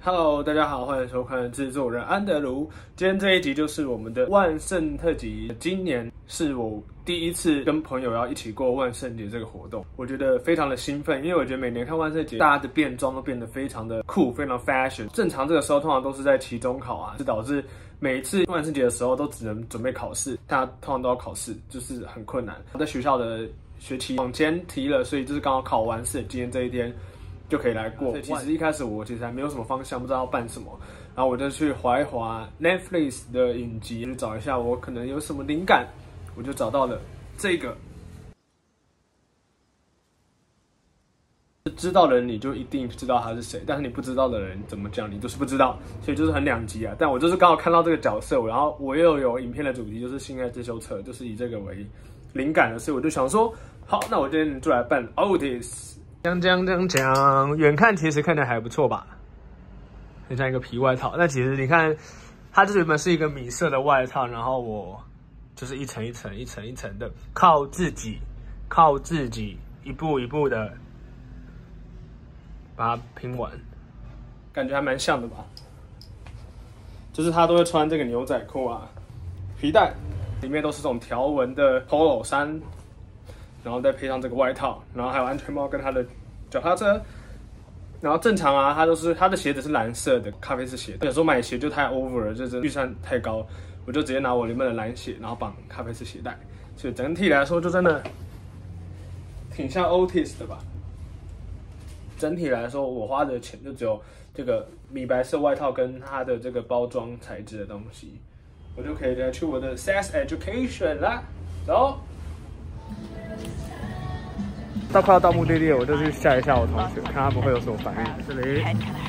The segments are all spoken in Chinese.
Hello， 大家好，欢迎收看制作人安德鲁。今天这一集就是我们的万圣特辑。今年是我第一次跟朋友要一起过万圣节这个活动，我觉得非常的兴奋，因为我觉得每年看万圣节，大家的变装都变得非常的酷，非常 fashion。正常这个时候通常都是在期中考啊，就导致每一次万圣节的时候都只能准备考试，大家通常都要考试，就是很困难。在学校的学期往前提了，所以就是刚好考完试，今天这一天就可以来过。其实一开始我其实还没有什么方向，不知道要办什么，然后我就去滑一滑 Netflix 的影集，去找一下我可能有什么灵感，我就找到了这个。知道的人你就一定知道他是谁，但是你不知道的人怎么讲你就是不知道，所以就是很两极啊。但我就是刚好看到这个角色，然后我又有影片的主题就是性爱自修册，就是以这个为灵感的，所以我就想说，好，那我今天就来扮 Otis。讲，远看其实看起来还不错吧，很像一个皮外套。但其实你看，它这原本是一个米色的外套，然后我就是一层一层的靠自己一步一步的把它拼完，感觉还蛮像的吧。就是他都会穿这个牛仔裤啊，皮带里面都是这种条纹的 polo 衫。然后再配上这个外套，然后还有安全帽跟他的脚踏车，然后正常啊，他的鞋子是蓝色的咖啡色鞋，有时候买鞋就太 over 了，就真的预算太高，我就直接拿我原本的蓝鞋，然后绑咖啡色鞋带，所以整体来说就真的挺像 Otis 的吧。整体来说，我花的钱就只有这个米白色外套跟它的这个包装材质的东西，我就可以来去我的 Sex Education 啦，走。快要到目的地了，我就去吓一下我同学，看他们会有什么反应。这里，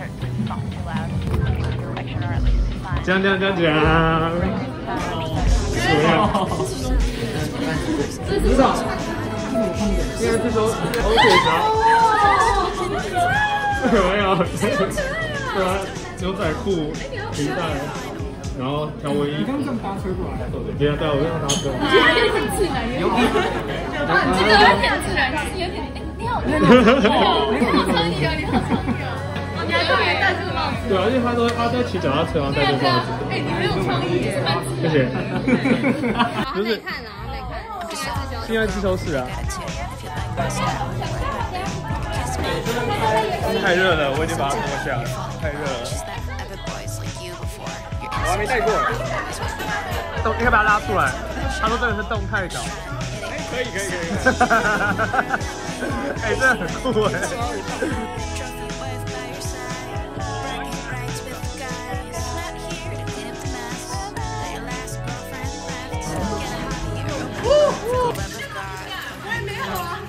讲，怎么样？不知道，因为这时候Otis没有，对啊，牛仔裤、皮带，然后条纹衣服。你刚这样搭车过来？对啊，我这样搭车。我觉得有点自然，有点。这个有点自然，有点。你好创意啊！你好创意啊！你还特别戴这个帽子。对啊，而且他在骑脚踏车，然后戴这个帽子。哎，你很有创意耶！谢谢。就是看啊，没看。性爱自修室啊。太热了，我已经把它脱下了，太热了。我还没戴过。你可以把它拉出来。他说这个是动态角。可以。哎，这很酷哎。我也没有啊。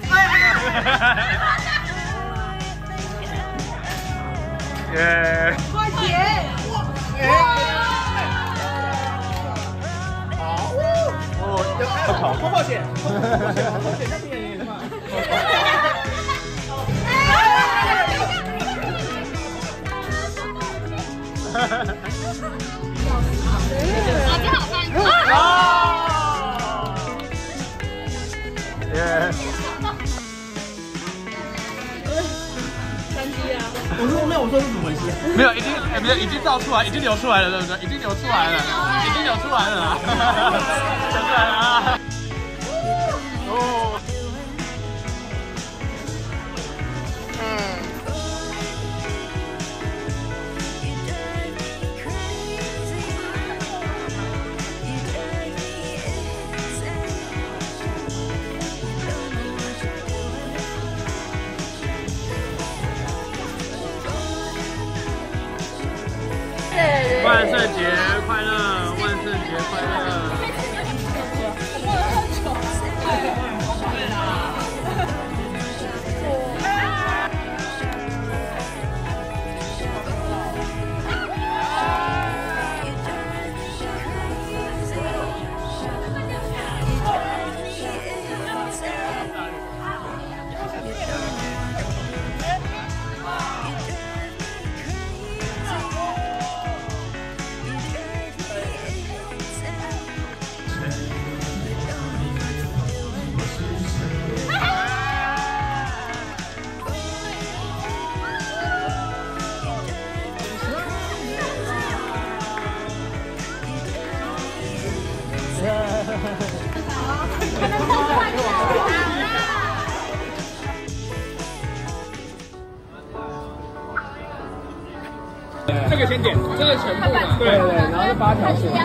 耶！快点！好，多抱歉，那边也嘛。这好看啊！耶！3D 啊！我说是怎么回事？没有，已经照出来，已经流出来了，对不对？已经流出来了啊！流出来了啊！哦。万圣节快乐！万圣节快乐！ 这个先点，这个全部嘛。对对，然后是8条线。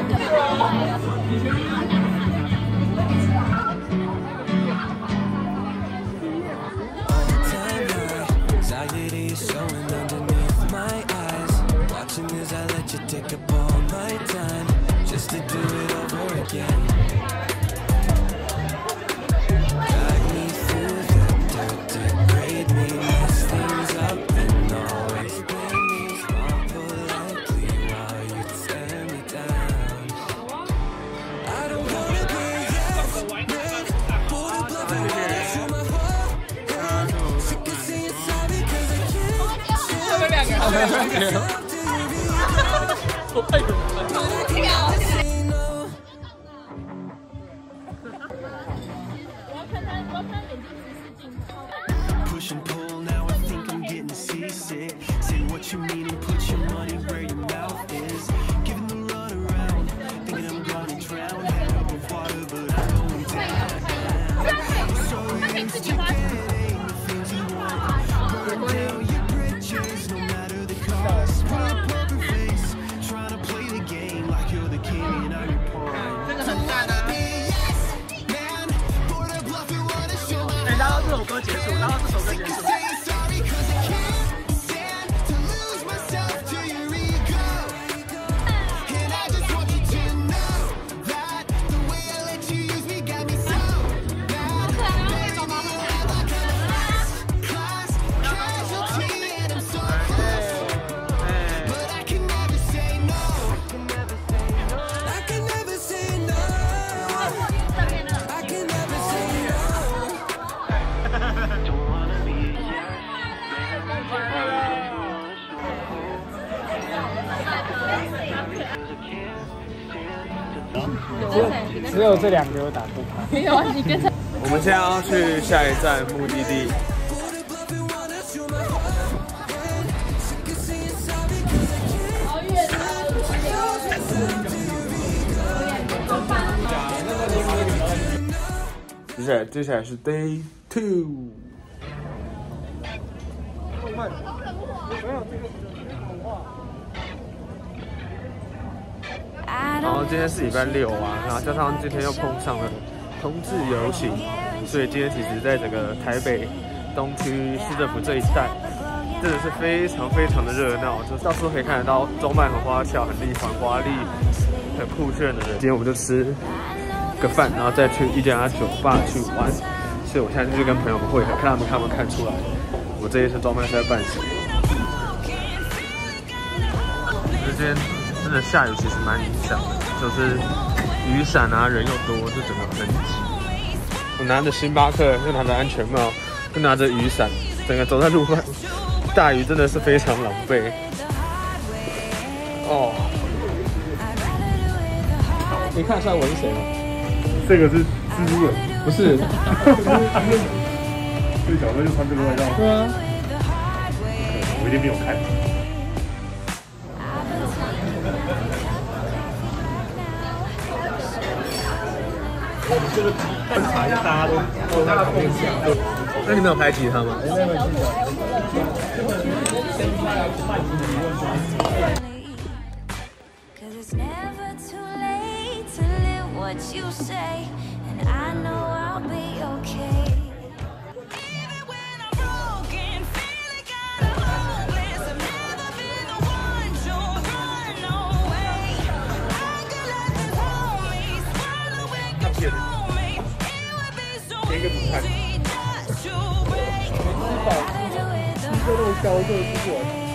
Push and pull, now I think I'm getting seasick. Say what you mean and put your money where your mouth is. Giving the run around, thinking I'm gonna drown. Head up with water, but I'm going down. So used to getting the things you want. Burn down your bridges, no matter the cost. Put a poker face, trying to play the game like you're the king and I'm your pawn. 然后这首歌结束，然后这首歌结束。只有这2个有打不开。没有啊，你跟着。我们现在要去下一站目的地。好远啊！接下来是 Day 2。然后今天是礼拜6啊，然后加上今天又碰上了同志游行，所以今天其实在整个台北东区市政府这一带，真的是非常非常的热闹，就到处可以看得到装扮很花俏、很华丽、很酷炫的人。今天我们就吃个饭，然后再去一家酒吧去玩。所以我现在就去跟朋友们会合，看他们看出来我这一身装扮是在扮谁。今天真的下雨，其实蛮影响的，就是雨伞啊，人又多，就整个很挤。我拿着星巴克，又拿着安全帽，又拿着雨伞，整个走在路上，大雨真的是非常狼狈。哦，你看得出来我是谁吗？ 这个是蜘蛛人， 不是。 最小的就穿这个外套。 对啊。 我一定没有看。就是观察一下大家都在旁边讲。 那你们有排挤他吗？没有。一个主菜，这肉高热不过。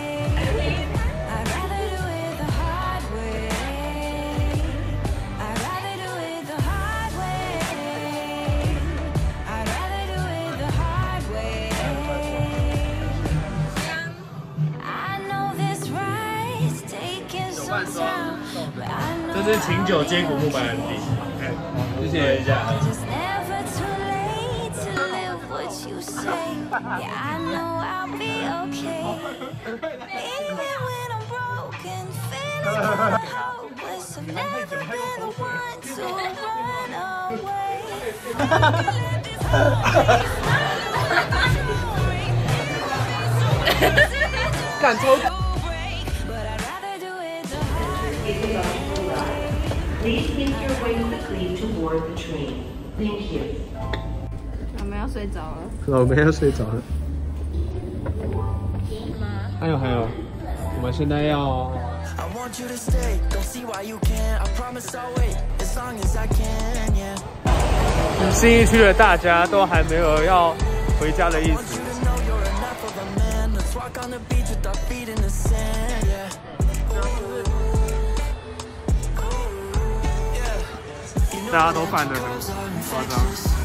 这是琴酒坚果木白兰地，谢谢一下。Yeah, I know I'll be okay. Even when I'm broken, feeling hopeless, I've never been the one to run away. 敢抽。 Please make your way quickly toward the train. Thank you. 我们要睡着了。 我们要睡着了。还有，我们现在要。 I want you to stay, don't see why you can't. I promise I'll wait as long as I can, yeah. 信义区的大家都还没有要回家的意思。 You know you're enough of a man. Let's walk on the beach with our feet in the sand, yeah. 大家都扮得很夸张。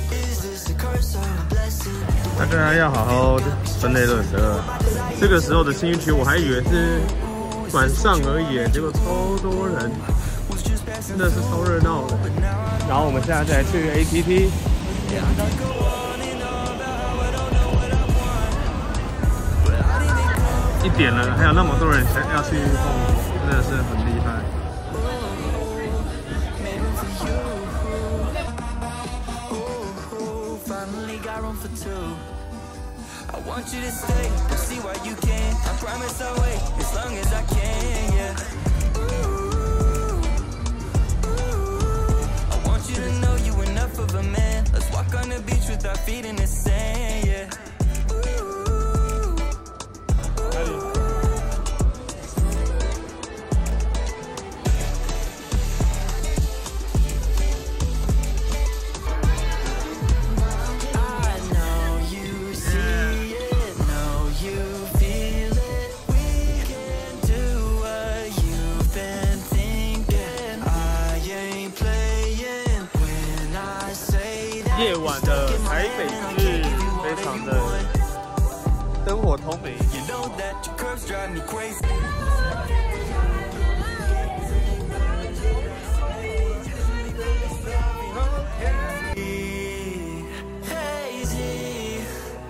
大家要好好分类垃圾。这个时候的信义区，我还以为是晚上而已，结果超多人，真的是超热闹的。然后我们现在再去 ATT。1点了，还有那么多人要去碰，真的是很厉害。 For two. I want you to stay, don't see why you can't. I promise I'll wait as long as I can, yeah. I want you to know you enough of a man. Let's walk on the beach with our feet in the sand, yeah. 夜晚的台北是非常的灯火通明。 You know that your curves drive me crazy. Hazy,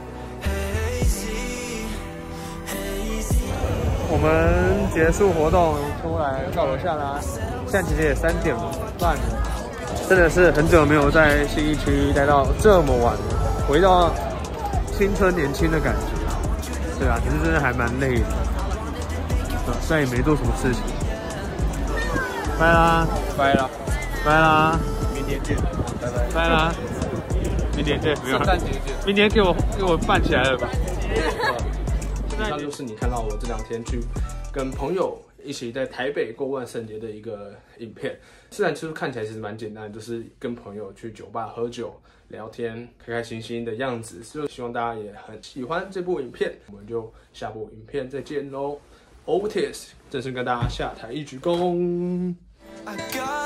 hazy, hazy. 我们结束活动出来到楼下啦，现在其实也3点半了。 真的是很久没有在信义区待到这么晚，回到青春年轻的感觉啊！对啊，可是真的还蛮累的，虽然也没做什么事情。拜啦，拜啦，拜啦，明天见，拜拜，拜啦，明天见，没有，圣诞节见，明天给我办起来了吧？以上就是你看到我这2天去跟朋友一起在台北过万圣节的一个影片。虽然其实看起来其实蛮简单，就是跟朋友去酒吧喝酒、聊天、开开心心的样子。所以希望大家也很喜欢这部影片，我们就下部影片再见喽。Otis 正式跟大家下台一鞠躬。 I got